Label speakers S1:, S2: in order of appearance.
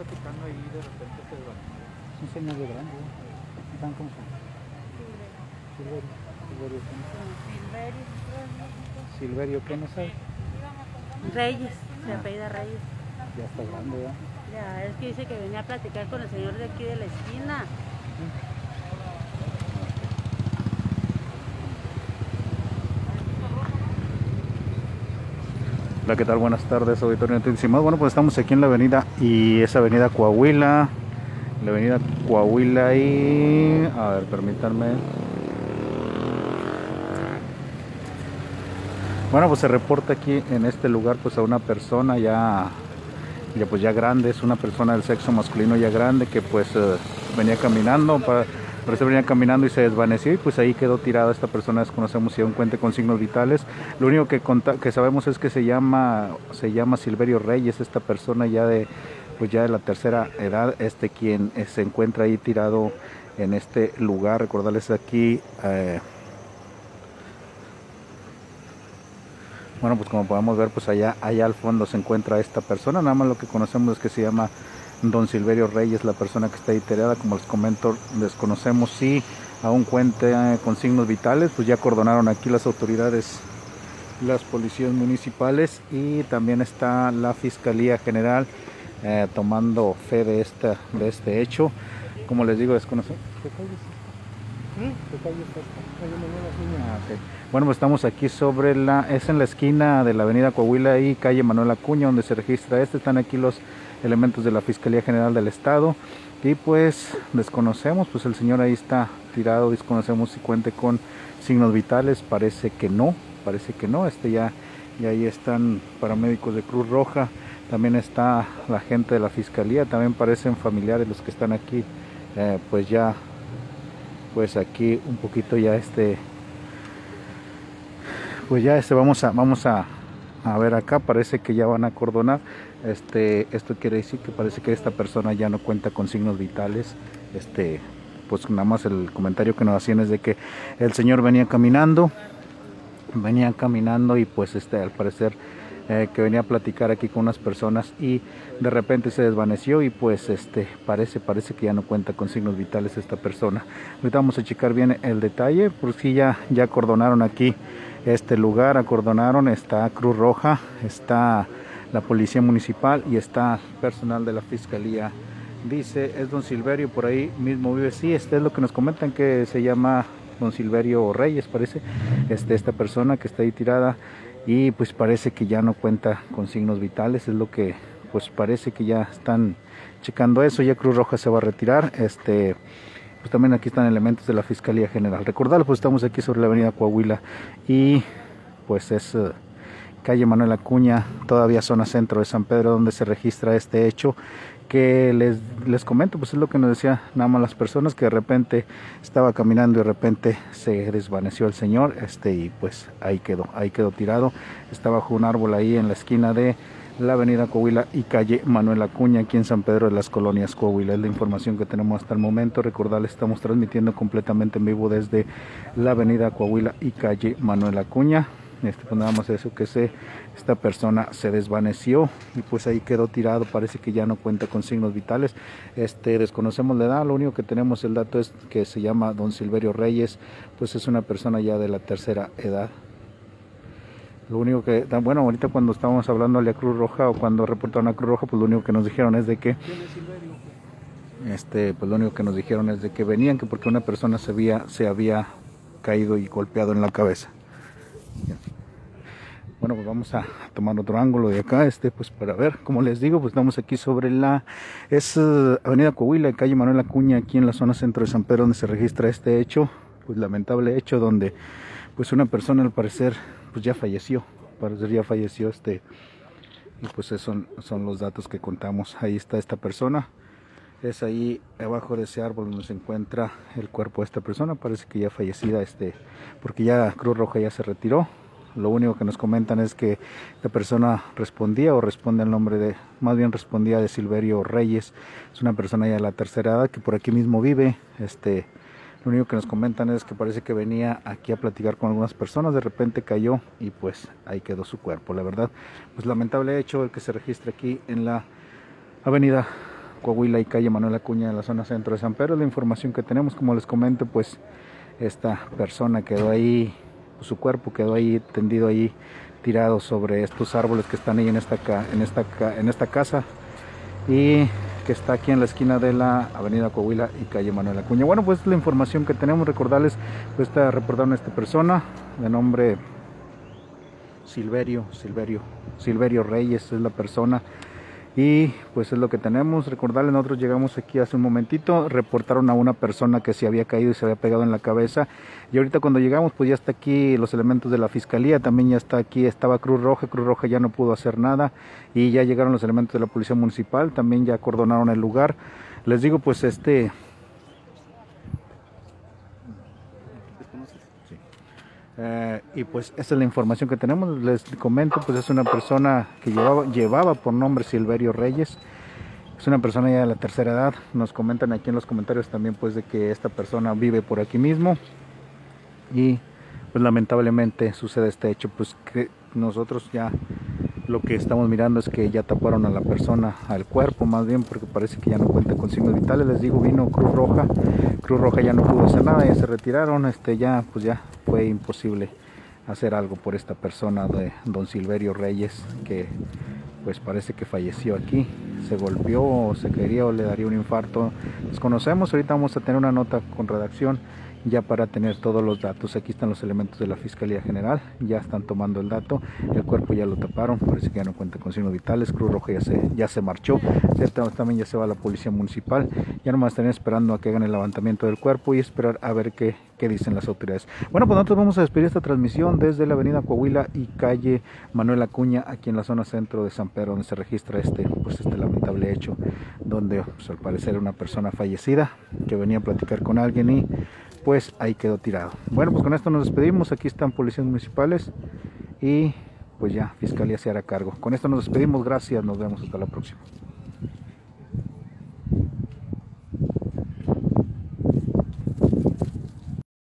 S1: platicando ahí de repente se desvaneció.
S2: Es un señor de grande, ¿no? ¿Saben cómo se llama? Silverio. Silverio, ¿qué no sabe? Silverio, ¿qué no sabe?
S3: Reyes, se apellida Reyes.
S2: Ya está grande, ¿ya?
S3: Ya, es que dice que venía a platicar con el señor de aquí de la esquina.
S2: Hola, ¿qué tal? Buenas tardes, auditorio Noticias. Bueno, pues estamos aquí en la avenida, y es avenida Coahuila. La avenida Coahuila y... A ver, permítanme. Bueno, pues se reporta aquí en este lugar pues a una persona ya grande, es una persona del sexo masculino ya grande que pues venía caminando, parece venía caminando y se desvaneció y pues ahí quedó tirada esta persona. Desconocemos si aún cuenta con signos vitales. Lo único que sabemos es que se llama Silverio Reyes, esta persona ya de la tercera edad, quien se encuentra ahí tirado en este lugar. Recordarles aquí bueno, pues como podemos ver, pues allá al fondo se encuentra esta persona. Nada más lo que conocemos es que se llama don Silverio Reyes, la persona que está ahí tirada. Como les comento, desconocemos si aún cuenta con signos vitales. Pues ya acordonaron aquí las autoridades, las policías municipales, y también está la Fiscalía General tomando fe de este hecho. Como les digo, desconocemos. ¿Qué calle es esta? ¿Qué calle es esta? Bueno, pues estamos aquí sobre es en la esquina de la avenida Coahuila y calle Manuel Acuña, donde se registra están aquí los elementos de la Fiscalía General del Estado, y pues desconocemos, pues el señor ahí está tirado, desconocemos si cuente con signos vitales, parece que no, y ahí están paramédicos de Cruz Roja, también está la gente de la Fiscalía, también parecen familiares los que están aquí, pues aquí un poquito ya vamos a ver acá, parece que ya van a acordonar. Esto quiere decir que parece que esta persona ya no cuenta con signos vitales. Pues nada más el comentario que nos hacían es de que el señor venía caminando y pues al parecer que venía a platicar aquí con unas personas y de repente se desvaneció y pues parece que ya no cuenta con signos vitales esta persona. Ahorita vamos a checar bien el detalle, por si ya acordonaron aquí este lugar, está Cruz Roja, está la Policía Municipal y está personal de la Fiscalía. Dice, es don Silverio, por ahí mismo vive. Sí, es lo que nos comentan, que se llama don Silverio Reyes, parece, esta persona que está ahí tirada, y pues parece que ya no cuenta con signos vitales, es lo que pues parece que ya están checando eso. Ya Cruz Roja se va a retirar. Pues también aquí están elementos de la Fiscalía General. Recordarles, pues estamos aquí sobre la avenida Coahuila y pues es calle Manuel Acuña, todavía zona centro de San Pedro, donde se registra este hecho que les comento. Pues es lo que nos decía nada más las personas, que de repente estaba caminando y de repente se desvaneció el señor, y pues ahí quedó tirado. Está bajo un árbol ahí en la esquina de la avenida Coahuila y calle Manuel Acuña, aquí en San Pedro de las Colonias, Coahuila. Es la información que tenemos hasta el momento. Recordarles, estamos transmitiendo completamente en vivo desde la avenida Coahuila y calle Manuel Acuña. Pues nada más eso, que esta persona se desvaneció y pues ahí quedó tirado. Parece que ya no cuenta con signos vitales. Desconocemos la edad, lo único que tenemos el dato es que se llama don Silverio Reyes, pues es una persona ya de la tercera edad. Lo único que, bueno, ahorita cuando estábamos hablándole a Cruz Roja, o cuando reportaron a Cruz Roja, pues lo único que nos dijeron es de que pues lo único que nos dijeron es de que venían, que porque una persona se había caído y golpeado en la cabeza. Bueno, pues vamos a tomar otro ángulo de acá, pues para ver. Como les digo, pues estamos aquí sobre avenida Coahuila, calle Manuel Acuña, aquí en la zona centro de San Pedro, donde se registra este hecho, pues lamentable hecho, donde pues una persona al parecer pues ya falleció, y pues esos son los datos que contamos. Ahí está esta persona, es ahí abajo de ese árbol donde se encuentra el cuerpo de esta persona, parece que ya fallecida, porque ya Cruz Roja ya se retiró. Lo único que nos comentan es que la persona responde al nombre respondía de Silverio Reyes. Es una persona ya de la tercera edad que por aquí mismo vive. Lo único que nos comentan es que parece que venía aquí a platicar con algunas personas, de repente cayó y pues ahí quedó su cuerpo. La verdad, pues lamentable hecho el que se registra aquí en la avenida Coahuila y calle Manuel Acuña en la zona centro de San Pedro. La información que tenemos, como les comento, pues esta persona quedó ahí, su cuerpo quedó ahí tendido ahí, tirado sobre estos árboles que están ahí en esta casa y que está aquí en la esquina de la avenida Coahuila y calle Manuel Acuña. Bueno, pues la información que tenemos, recordarles, pues reportaron a esta persona de nombre Silverio Reyes, es la persona. Y pues es lo que tenemos. Recordarles, nosotros llegamos aquí hace un momentito, reportaron a una persona que se había caído y se había pegado en la cabeza, y ahorita cuando llegamos pues ya está aquí los elementos de la fiscalía, también ya está aquí, estaba Cruz Roja ya no pudo hacer nada, y ya llegaron los elementos de la policía municipal, también ya acordonaron el lugar. Les digo, pues y pues esa es la información que tenemos. Les comento, pues es una persona que llevaba por nombre Silverio Reyes. Es una persona ya de la tercera edad. Nos comentan aquí en los comentarios también pues de que esta persona vive por aquí mismo, y pues lamentablemente sucede este hecho. Pues que nosotros ya lo que estamos mirando es que ya taparon a la persona, al cuerpo más bien, porque parece que ya no cuenta con signos vitales. Les digo, vino Cruz Roja ya no pudo hacer nada, ya se retiraron. Ya fue imposible hacer algo por esta persona de don Silverio Reyes, que pues parece que falleció aquí, se golpeó o se quería o le daría un infarto, desconocemos. Ahorita vamos a tener una nota con redacción ya para tener todos los datos. Aquí están los elementos de la Fiscalía General, ya están tomando el dato, el cuerpo ya lo taparon, parece que ya no cuenta con signos vitales. Cruz Roja ya se marchó, también ya se va a la policía municipal, ya nomás están esperando a que hagan el levantamiento del cuerpo y esperar a ver qué dicen las autoridades. Bueno, pues nosotros vamos a despedir esta transmisión desde la avenida Coahuila y calle Manuel Acuña, aquí en la zona centro de San Pedro, donde se registra este lamentable hecho, donde pues, al parecer una persona fallecida que venía a platicar con alguien y pues ahí quedó tirado. Bueno, pues con esto nos despedimos. Aquí están policías municipales y pues ya Fiscalía se hará cargo. Con esto nos despedimos, gracias, nos vemos hasta la próxima.